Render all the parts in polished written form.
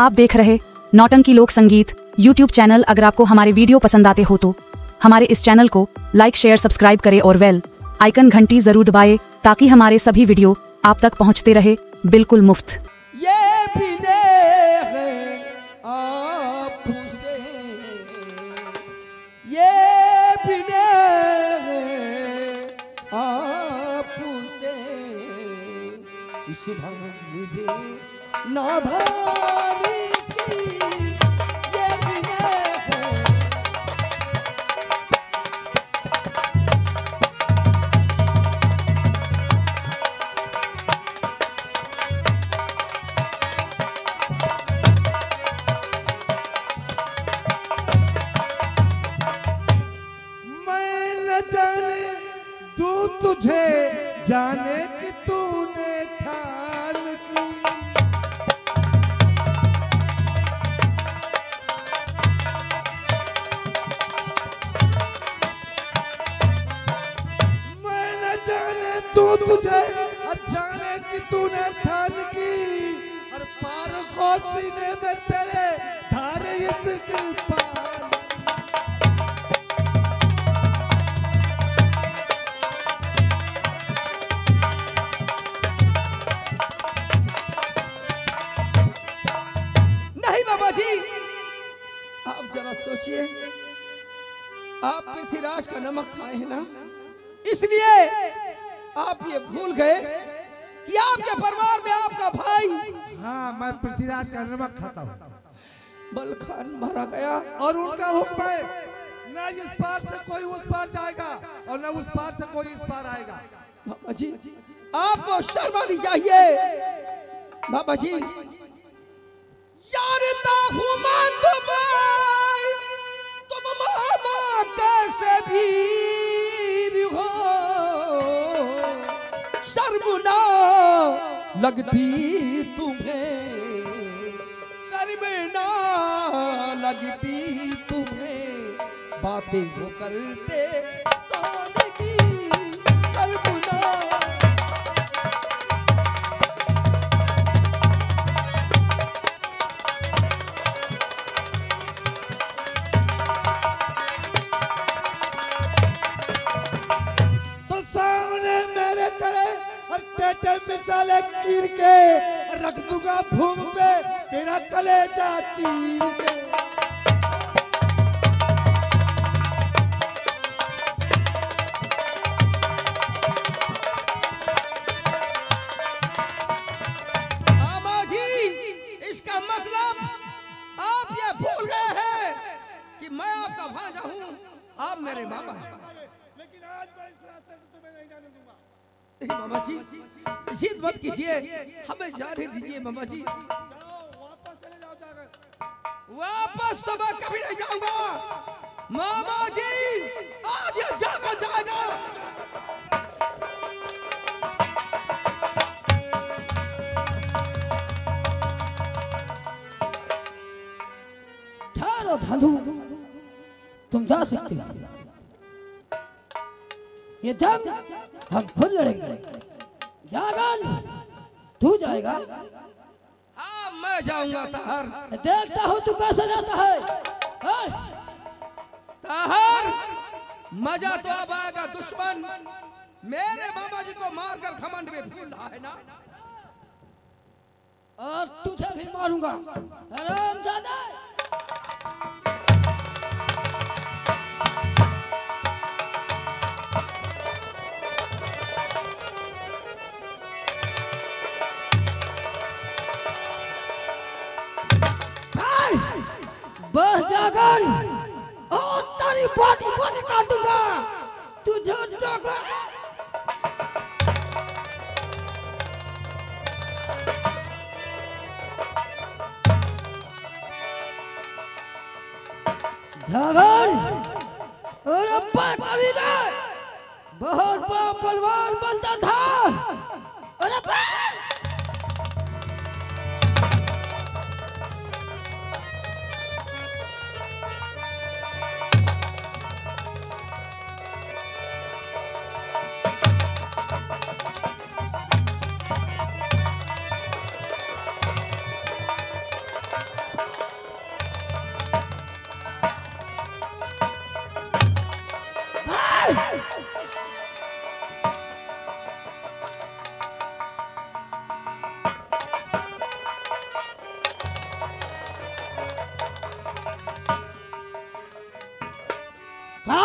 आप देख रहे नौटंकी लोक संगीत यूट्यूब चैनल। अगर आपको हमारे वीडियो पसंद आते हो तो हमारे इस चैनल को लाइक शेयर सब्सक्राइब करें और बेल आइकन घंटी जरूर दबाएं ताकि हमारे सभी वीडियो आप तक पहुंचते रहे बिल्कुल मुफ्त। ये पीने आपसे, ये पीने आपसे इस भंग नाधानी की, ये पीने जाने तू तुझे जाने कि तूने ठान की, मैं न जाने तू तुझे जाने कि तूने ठान की, और पार खो सीने में तेरे धार इस कृपा। आप जरा सोचिए, आप पृथ्वीराज का नमक खाए हैं ना, इसलिए आप ये भूल गए कि आपके परिवार में आपका भाई। हाँ, मैं पृथ्वीराज का नमक खाता हूँ। बलखान मारा गया और उनका हुक्म है, न इस पार से कोई उस पार जाएगा और न उस पार से कोई इस पार आएगा। बाबा जी, आपको शर्म आनी चाहिए। बाबा जी, जानता हूँ मैं तुम्हें, तुम मामा कैसे भी हो, शर्म ना लगती तुम्हें, शर्म ना लगती तुम्हें, बातें हो करते सामने की, शर्म ना। मिसाले कीर के रख दूंगा भूम पे तेरा कलेजा चीर के। मामा जी, इसका मतलब आप ये भूल गए हैं कि मैं आपका भांजा हूँ, आप मेरे मामा हैं। लेकिन आज मैं इस रास्ते से तुम्हें नहीं जाने दूंगा। मामा जी, जिद मत कीजिए, हमें जाने दीजिए। मामा जी, वापस चले जाओ जाकर। वापस तो मैं कभी नहीं जाऊंगा। मामा जी, आज ये जाकर जाएगा। ठहरो धाधु, तुम जा सकते हो। ये जंग हम खुद लड़ेंगे। जागन, तू जाएगा? हाँ, मैं जाऊंगा ताहर। देखता हूँ तू कैसे जाता है। ताहर, मजा तो अब आएगा। दुश्मन मेरे मामा जी को मारकर घमंड में भूल रहा है ना, और तुझे भी मारूंगा हरामजादा। बस जाकर और तेरी बॉडी बॉडी काट दूंगा तुझे। जाकर जागर और अब्बा कभी ना बहुत बड़ा पहलवान बनता था। और अब्बा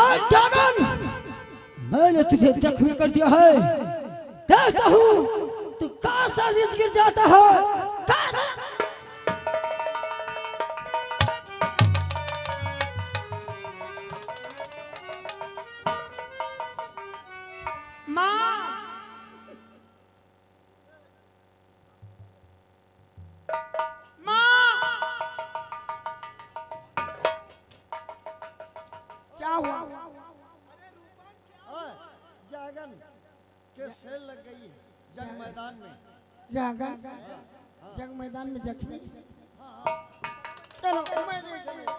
आज जागन मैंने तुझे जख्मी कर दिया है। देखता हूँ तू कैसा नीचे गिर जाता है। कैसा क्या हुआ? जागन के सेल लग गई है जंग मैदान में। जागन जंग मैदान में जख्मी। चलो मैं देख लूं।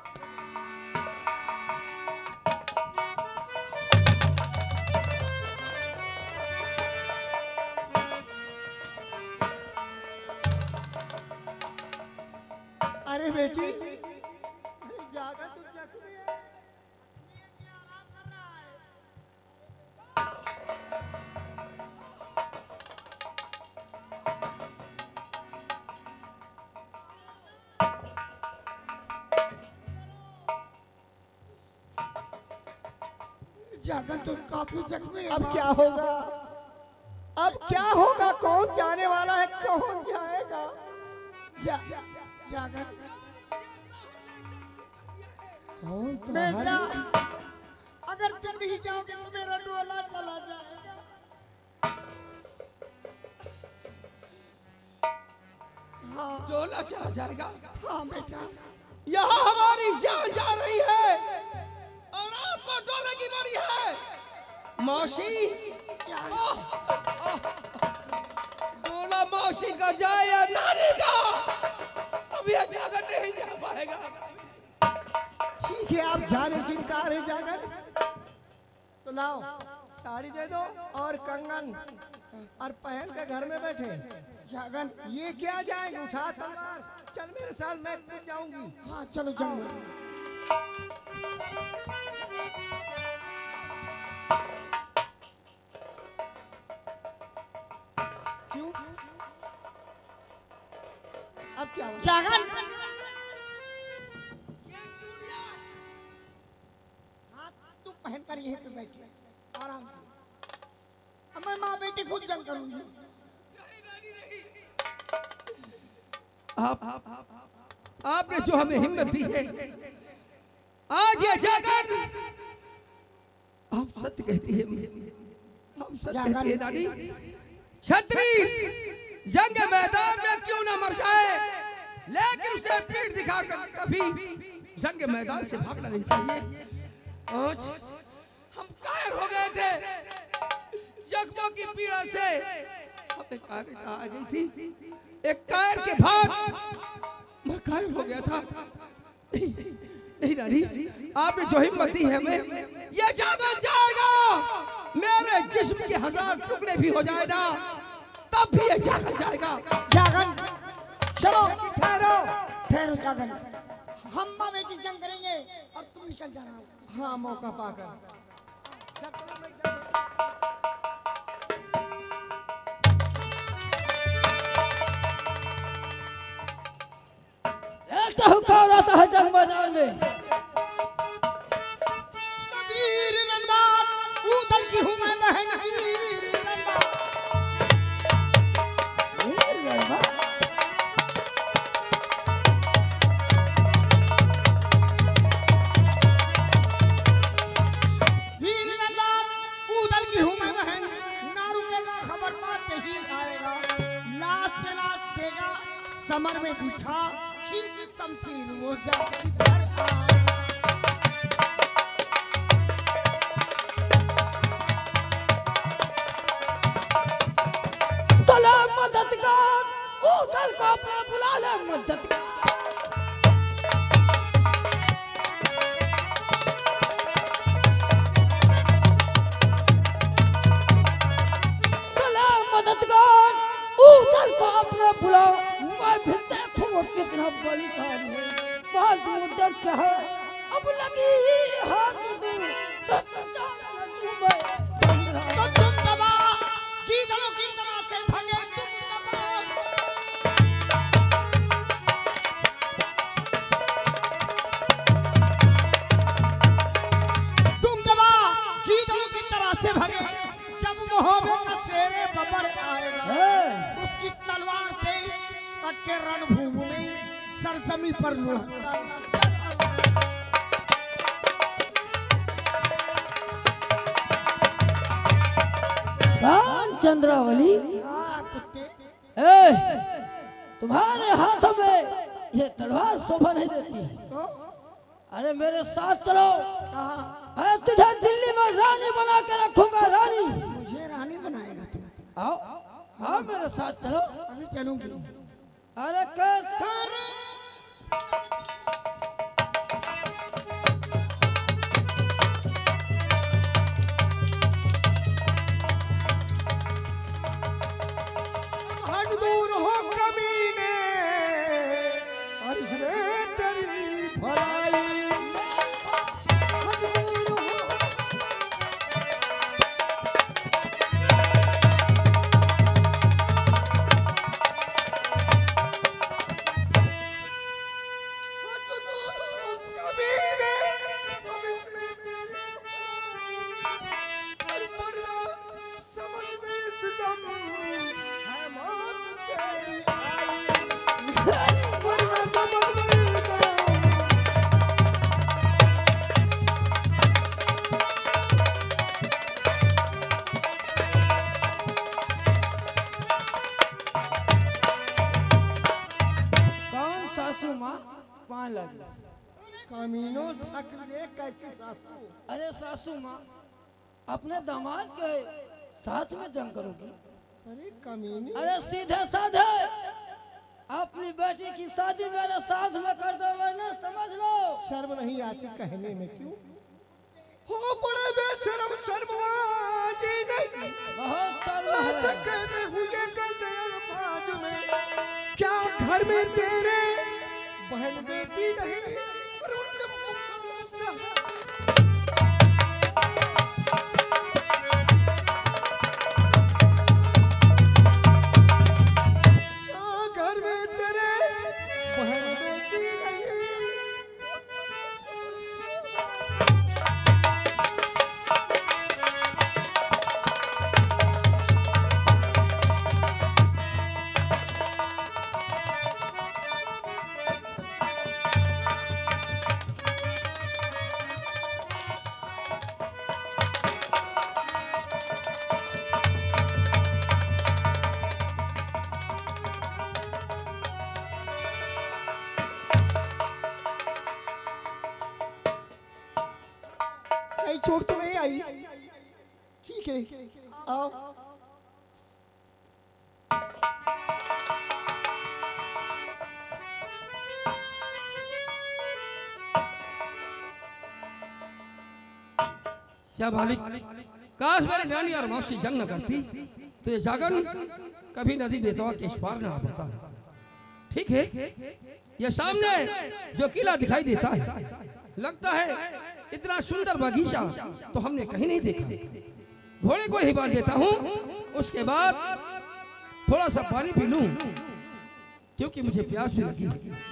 अरे बेटी, अरे जागन तुम जख्मी है। आराम कर रहा है। जागन तो काफी जख्मी है। अब क्या होगा? अब क्या होगा? कौन जाने वाला है, कौन जाएगा? जागन कौन बेटा, अगर तुम नहीं जाओगे तो मेरा डोला चला जाएगा। हाँ डोला चला जाएगा। हाँ बेटा, यहाँ हमारी जान जा रही है और आपको डोले की बड़ी है। मौसी डोला मौसी का जाए या नानी का, अभी जाकर नहीं जा पाएगा। ठीक है, आप जाने से इनकार है जागन। तो लाओ साड़ी दे दो और कंगन और पहन के घर में बैठे। जागन ये क्या जाएंगे? उठा तलवार, चल मेरे साथ, मैं कूद जाऊंगी। हाँ चलो जाओ। क्यों? अब क्या होगा? जागन तुम पहन कर यहीं पे बैठिए आराम से। अब मैं माँ बेटी खुद जंग करूंगी। आपने जो हमें हिम्मत दी है, आज ये जागन आप सत्य कहती है, हम सत्य कहती है नानी। क्षत्रिय जंग मैदान में क्यों न मर जाए, लेकिन उसे पीठ दिखाकर कभी जंग मैदान से भागना नहीं चाहिए। आज हम कायर हो गए थे, जख्मों की पीड़ा से हमें कायरता आ गई थी। एक कायर के भाग मैं कायर हो गया था। नहीं नानी, आपने जो हिम्मत दी है हमें, ये जागन जाएगा। मेरे जिस्म के 1000 टुकड़े भी हो जाए ना, तब भी ये जागन जाएगा। जागन चलो, ठहरो ठहरो जागन, हम माँ बेटी जंग करेंगे और तुम निकल जाना। हाँ मौका पाकर। देखता हूँ कौन आता है जंग मैदान में। वीर रणबाद उदल की हूँ मैं बहन, वीर रणबाद। वीर रणबाद उदल की हूँ मैं बहन, ना रुकेगा खबर पाते ही आएगा। लात पे लात देगा समर में बिछा, खींच शमशीर वो जब इधर आए। तला मददगार, उधर को अपना बुला ले मददगार। तला मददगार, उधर को अपना बुलाओ। मैं भी देखूं वो कितना बलिदान है। बहुत मुद्दत क्या है, अब लगी हाथ दूं तो तुम दबा, गीदड़ों की तरह से भगे तुम दबा। सरजमी पर लुढ़कता। कौन चंद्रावली? हाँ कुत्ते। ए, तुम्हारे हाथों में ये तलवार शोभा नहीं देती। तो अरे मेरे साथ चलो, कहा मैं तुझे दिल्ली में रानी बना के रखूंगा। रानी मुझे रानी बनाएगा तू? आओ आओ मेरे साथ चलो। अभी चलूंगी। अरे कैसे? हट दूर हो कमीने और इसमें तेरी भलाई। हट दूर हो। हट दूर हो कमीने और इसमें तेरी भलाई। और वरना समझ ले सितम है मौत तेरी आई। वरना समझ ले तो कौन सासू माँ? पान लगी। कमीनों शक्ल देख कैसी सासू। अरे सासू माँ, अपने दामाद के साथ में जंग करोगी? अरे कमीनी। अरे सीधे साधे अपनी बेटी की शादी मेरे साथ में कर दो, वरना समझ लो। शर्म नहीं आती कहने में क्यों? हो बड़े बेशर्म शर्मवाज नहीं। बहुत शर्म ऐसे है। कहते हुए कहते अल्फाज में क्या घर में तेरे बहन बेटी नहीं? और उनके मुखों से क्या घर में तेरे बहन बेटी नहीं? कहीं चोट तो नहीं आई? ठीक है आओ। क्या मालिक, काश मेरी नानी और मौसी जंग न करती तो ये जागन कभी नदी बेतवा के इस पार न आ पाता। ठीक है, ये सामने जो किला दिखाई देता है, लगता है इतना सुंदर बगीचा तो हमने कहीं नहीं देखा। घोड़े को ही बांध देता हूँ, उसके बाद थोड़ा सा पानी पी लूं क्योंकि मुझे प्यास भी लगी।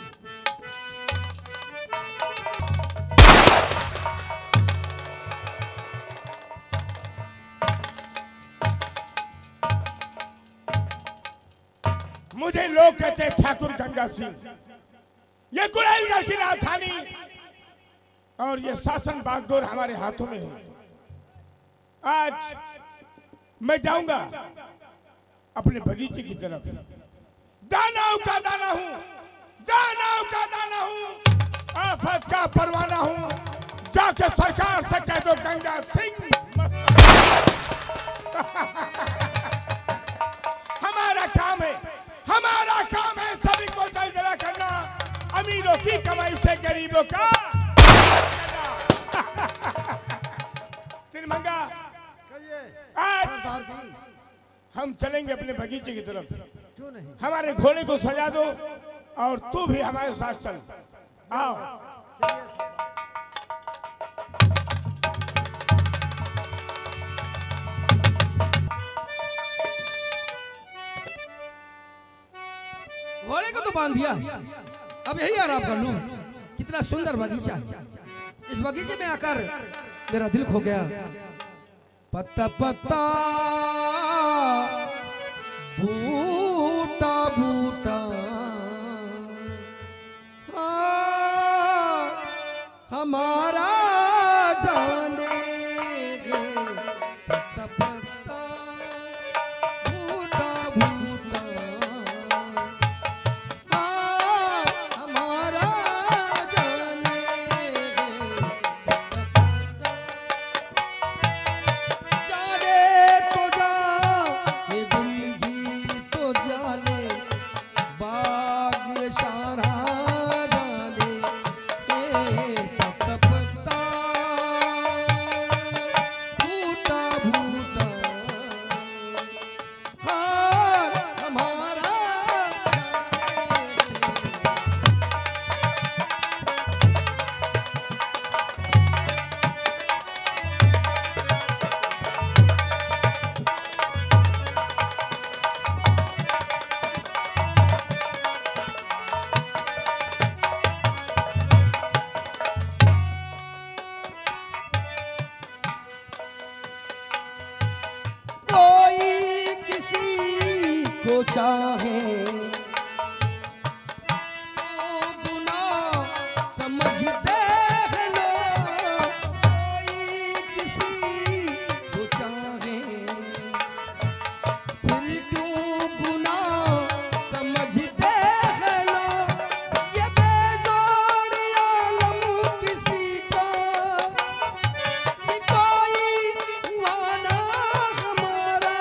मुझे लोग कहते हैं ठाकुर गंगा सिंह, ये गुड़ैलगढ़ की राजधानी और ये शासन बागडोर हमारे हाथों में है। आज मैं जाऊंगा अपने बगीचे की तरफ। दानव का दाना हूं, दानव का दाना हूं, आफत का परवाना हूं। जाके सरकार से कह दो गंगा सिंह हमारा काम है, हमारा काम है सभी को दलदला करना, अमीरों की कमाई से गरीबों का तिरमंगा। आज हम चलेंगे अपने बगीचे की तरफ। क्यों नहीं? हमारे घोड़े को सजा दो और तू भी हमारे साथ चल। आओ। घोड़े को तो बांध दिया, अब यही आराम कर लूं। कितना सुंदर बगीचा, इस बगीचे में आकर मेरा दिल खो गया। पत्ता पत्ता बूटा बूटा हमारा जाने गे पत्ता पत्ता भूटा भूटा हाँ हमारा जाने गे पत्ता पत्ता जाने तो जाने दुल्ही तो जाने भाग्य सारा को चाहे तो गुना समझते हैं लोग कोई किसी को चाहे फिर क्यों गुना समझते हैं लोग ये बेजोड़ आलम किसी का कि कोई वाना हमारा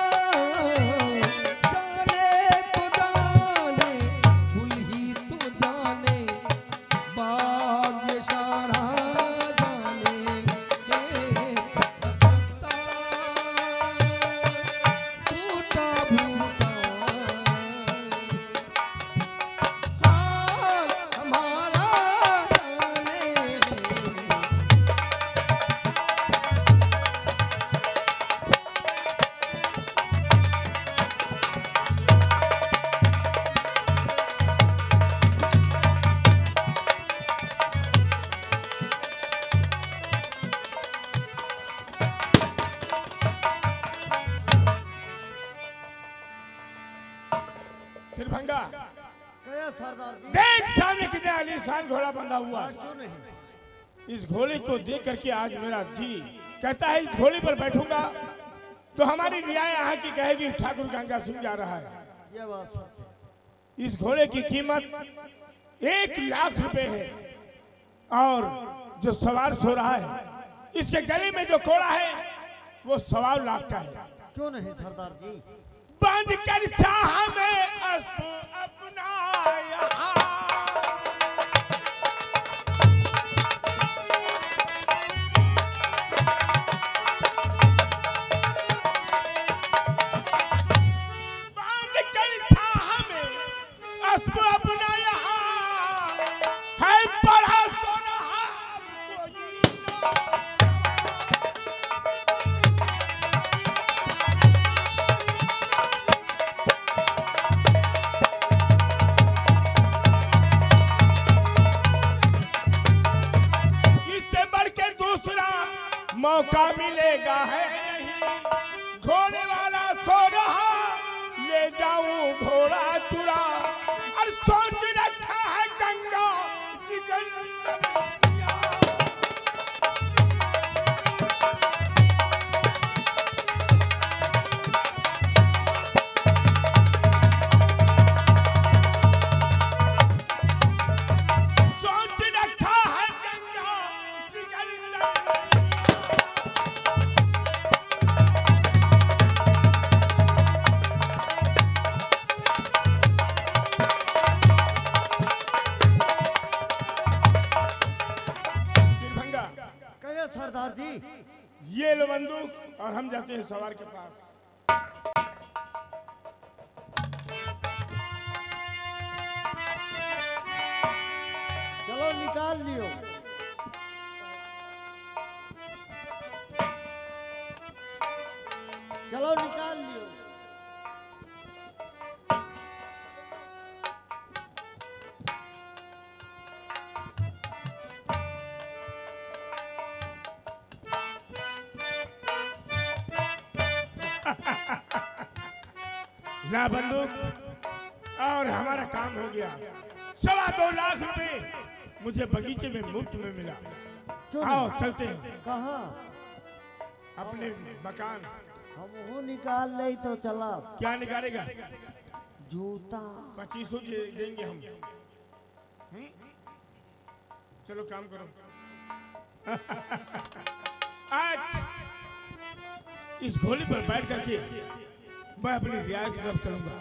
त्रिभंगा गया सरदार जी। देख सामने कितने आलीशान घोड़ा बंधा हुआ। क्यों नहीं? इस घोड़े को देख करके आज मेरा जी कहता है इस घोड़े पर बैठूंगा तो हमारी रियायत यहाँ की कहेगी ठाकुर गंगा सिंह जा रहा है। ये बात सच है। इस घोड़े की कीमत 1 लाख रुपए है और जो सवार सो रहा है इसके गले में जो कोड़ा है वो 1.25 लाख का है। क्यों नहीं सरदार जी? बंद कर चाह में अपना यहाँ बंद कर चाह में अपना यहाँ है बड़ा सो रहा कोई मौका मिलेगा है नहीं घोड़े वाला सो रहा ले जाऊं घोड़ा चुरा और सोच रखा है गंगा जिगर सोच रखा है गंगा जिगर सरदार जी। ये लो बंदूक और हम जाते हैं सवार के पास। चलो निकाल लियो। चलो निकाल लियो। ना बंदूक और हमारा काम हो गया। 2.25 लाख रुपए मुझे बगीचे में मुफ्त में मिला। आओ चलते हैं। कहाँ? अपने मकान। हम वो निकाल ले तो चला। क्या निकालेगा? जूता। 2500 देंगे हम। चलो काम करो। आज इस घोड़ी पर बैठ करके मैं अपनी रियाज की तरफ चलूंगा।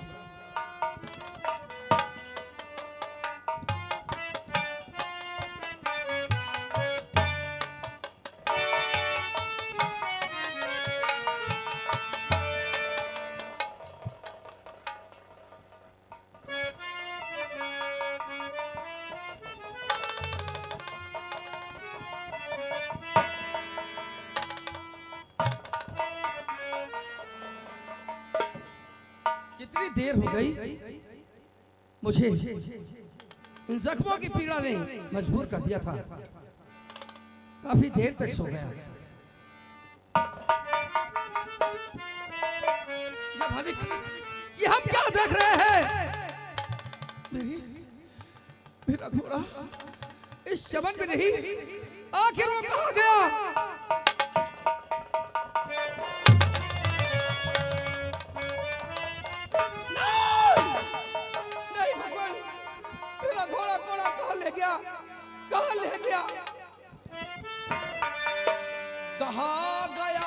कितनी देर हो गई, मुझे इन जख्मों की पीड़ा ने मजबूर कर दिया था। काफी देर तक सो गया। ये हम क्या देख रहे हैं? मेरा घोड़ा इस चमन में नहीं, आखिर वो कहाँ गया? कहाँ ले गया? कहाँ गया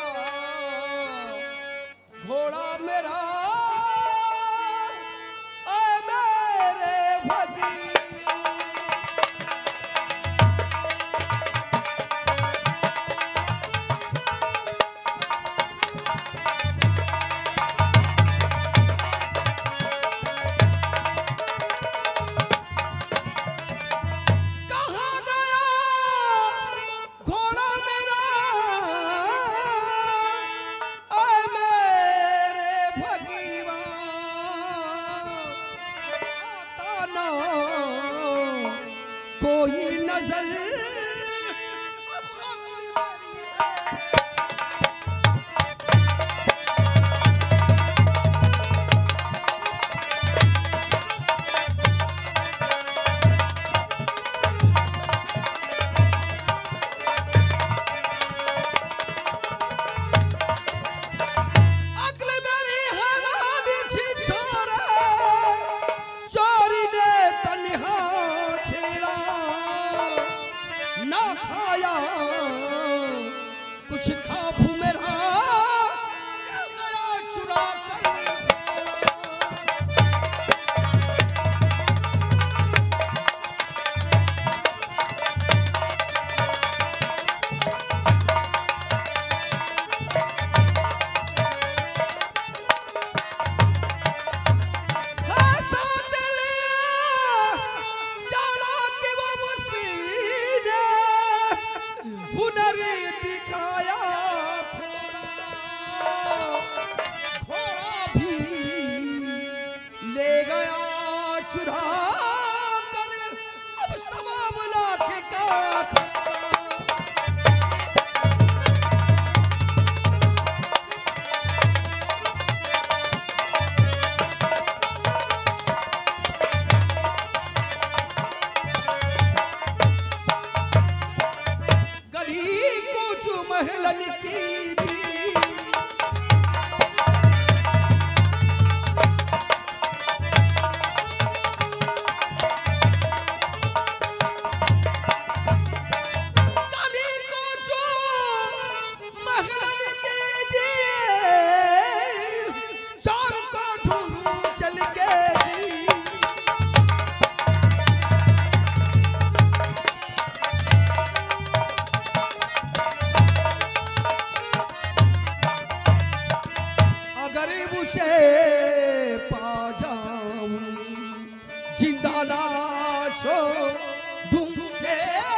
घोड़ा मेरा? मेरे भगी कोई नजर कुछ खाबू मेरा गया चुरा कर। महलन की गरीब से पा जाऊं जिंदा ना छोड़ूं से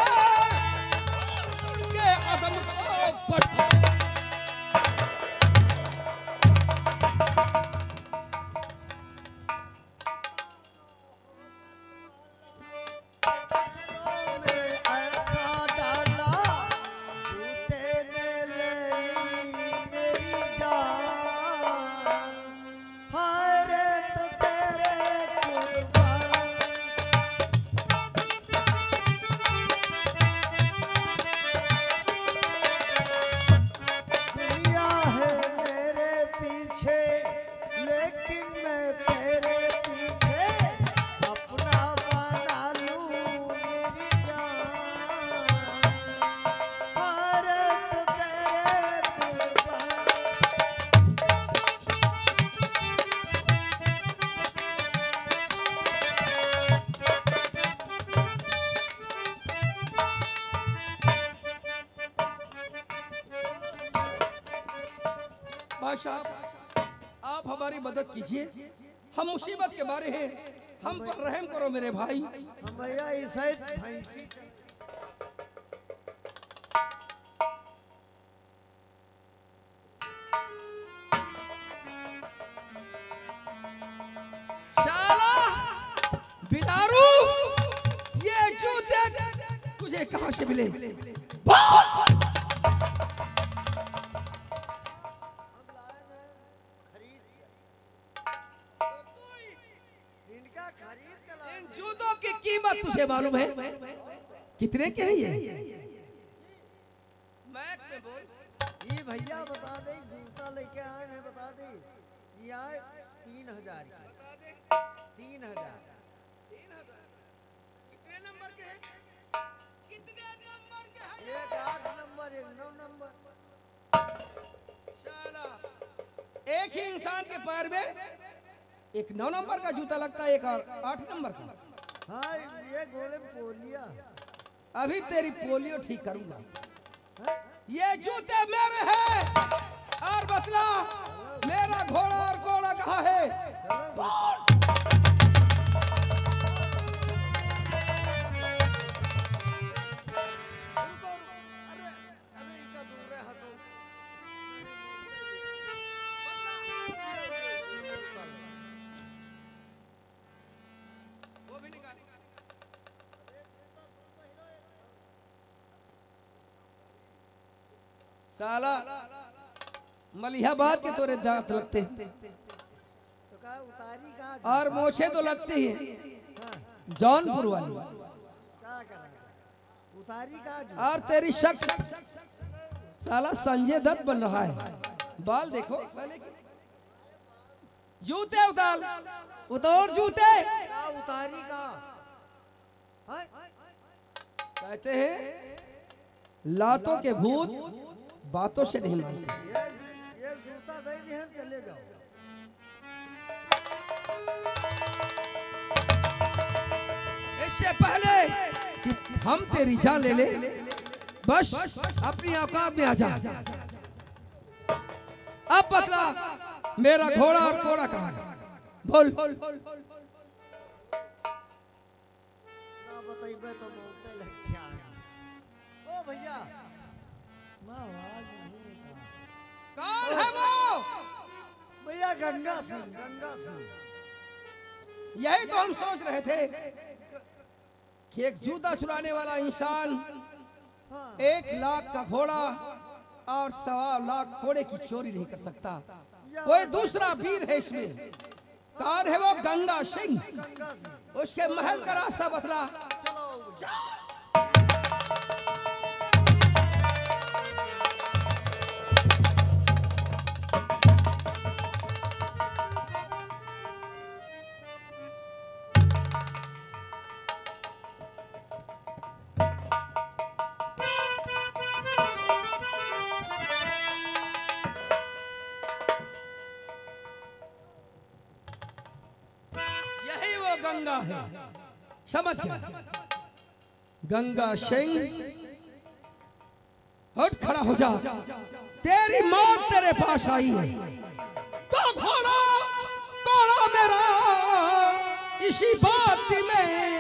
के अदम को पढ़ा। भाई साहब, आप हमारी मदद कीजिए, हम मुसीबत के बारे हैं, हम पर रहम करो मेरे भाई। हम भैया इसे भैंसी शाला बिदारू, ये जूते तुझे कहां से मिले? इन जूतों की कीमत तुझे मालूम है? कितने के हैं ये? मैक में बोल। ये भैया बता दे, जूता लेके आए हैं, बता दे। ये आए 3000 की। बता दे। 3000। 3000 कितने नंबर के हैं? कितने नंबर के हैं? एक 8 नंबर, एक 9 नंबर। शाला एक ही इंसान के पैर में एक 9 नंबर का जूता लगता है, एक 8 नंबर का। हाँ, ये घोड़े पोलिया। अभी तेरी पोलियो ठीक करूंगा। ये जूते मेरे हैं, और बतला मेरा घोड़ा और घोड़ा कहाँ है? वो भी निकाल। साला मलिहाबाद के तोरे दांत लगते हैं, तो कहा उतारी कहाँ? और मोछे तो लगती है हाँ, जौनपुर वाली, क्या करेंगे? उतारी कहाँ? और तेरी शक्ल साला संजय दत्त बन रहा है। बाल देखो साले के। जूते उतार, उतार जूते। कहाँ उतारी कहाँ? हाँ? कहते हैं लातों के भूत बातों से नहीं मानते। ये जूता दे दिए, चले जाओ। इससे पहले कि हम तेरी जान ले ले, बस अपनी औकात में आ जा। अब बतला मेरा घोड़ा और घोड़ा कहाँ है? बोल। ना बताइए तो बोलते लगते आ रहे। ओ भैया, मैं आवाज नहीं निकाल। कौन है वो? भैया गंगा सिंह, गंगा सिंह। यही तो हम सोच रहे थे कि एक जूता चुराने वाला इंसान हाँ, 1 लाख का घोड़ा और 1.25 लाख घोड़े की चोरी नहीं कर सकता। कोई दूसरा वीर है इसमें। कौन है वो? गंगा सिंह। गंगा सिंह। उसके महल का रास्ता बतला। चलो यही वो गंगा है, समझ गया? गंगा सिंह उठ खड़ा हो जा, तेरी मौत तेरे पास आई है। तो घोड़ा घोड़ा मेरा इसी बात में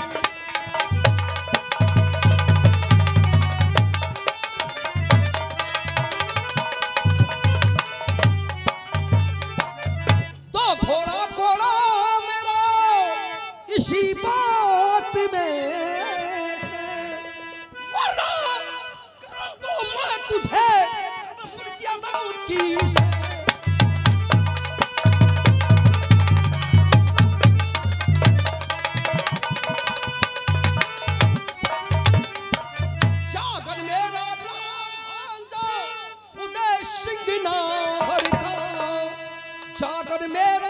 तो घोड़ा घोड़ा मेरा इसी बात में, वरना तो मैं तुझे किया था उनकी से। जागन मेरा भांजा उदय सिंह नाहर का, जागन मेरा